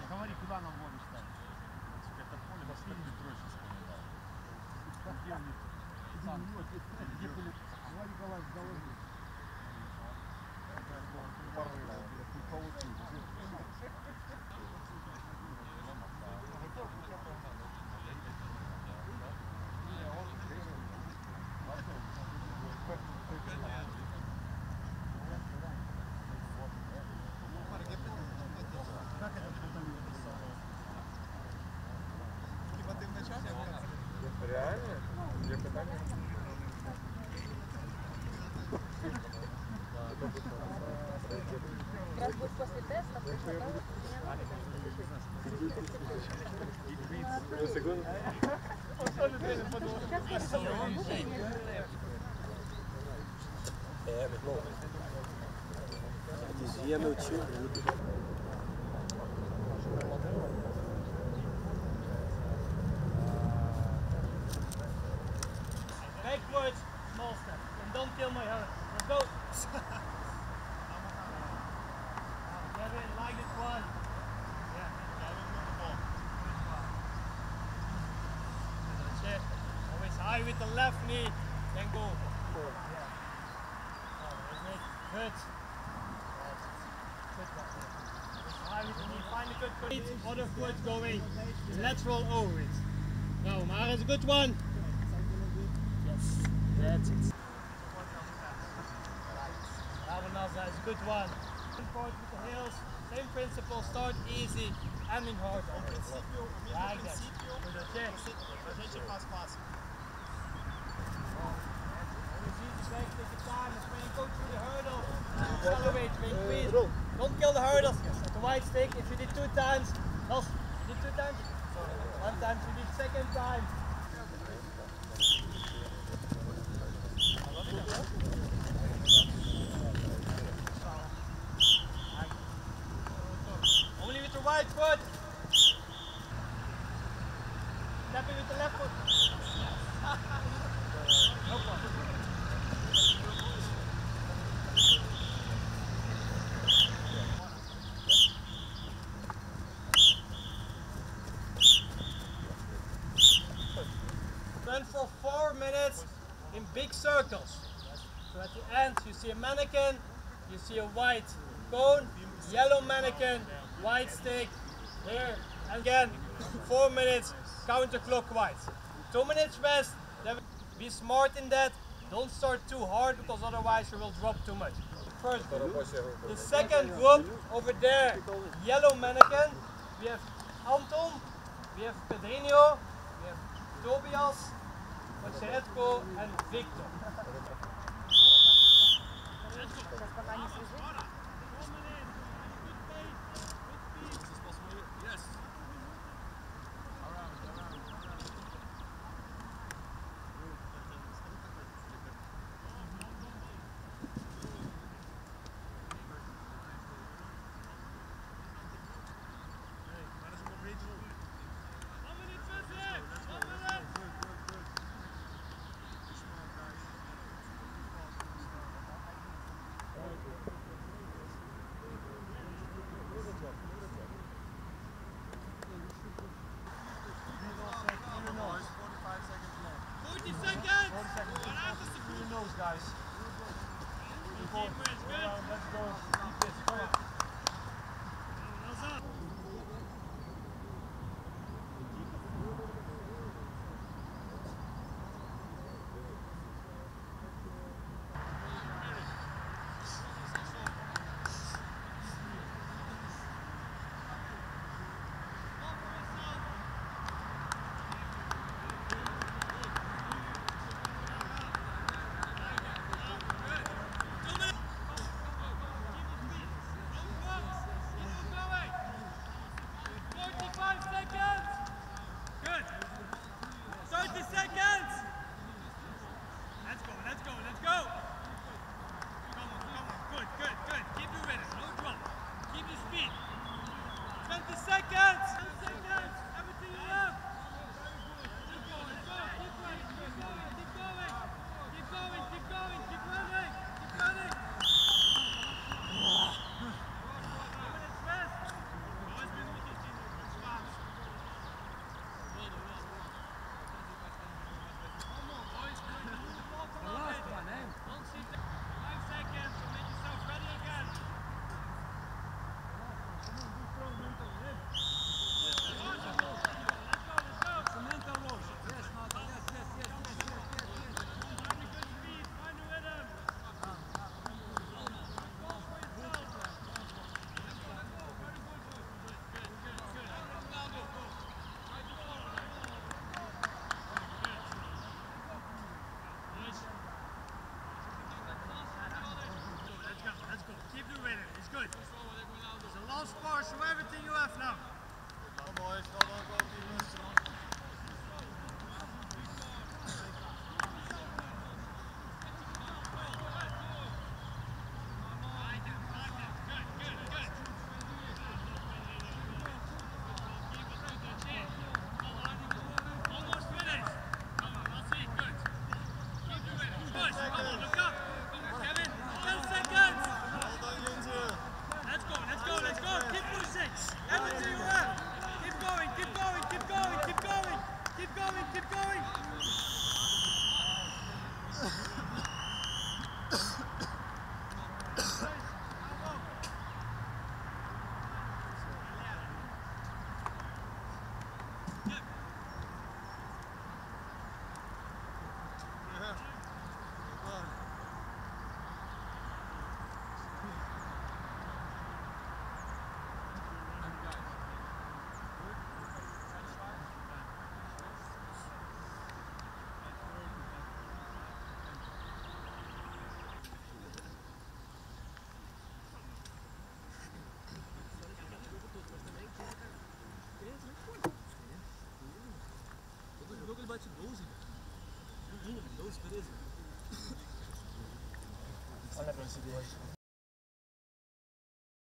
Говори, куда нам воду ставить? Это поле, мы как Петрович вспоминал. Где у них? Где были? Два Николаевич доложил. Реально? Где питание? Как раз будет после теста, Я научил. Backwards, small step, and don't kill my heart. Let's go. Kevin, like this one. Yeah, Kevin with the ball. That's it. Always high with the left knee, then go. Yeah. Oh, isn't it? Good. Good one. Always high with the knee, find a good foot. Other foot going. Let's roll over it. No, Mara's a good one. Yes, that's it. Ravanasa is a good one. Important with the heels, same principle, start easy, ending hard. Like that. With the check. Always easy back, take your time, and when you go through the hurdle, accelerate, make speed. Don't kill the hurdles. The white stick, if you did 2 times, lost. You did 2 times? 1 time, you did second time. Only with the right foot. Tapping with the left foot. No problem. Run for 4 minutes in big circles. So at the end you see a mannequin, you see a white cone, yellow mannequin, white stick, here, and again 4 minutes counterclockwise. 2 minutes rest, then be smart in that, don't start too hard because otherwise you will drop too much. First group. The second group over there, yellow mannequin, we have Anton, we have Pedrinho, we have Tobias, Ocheretko and Victor. Guys. Let's go. Keep this. Come on. bate 12. No mínimo, 12, 13. Olha a velocidade.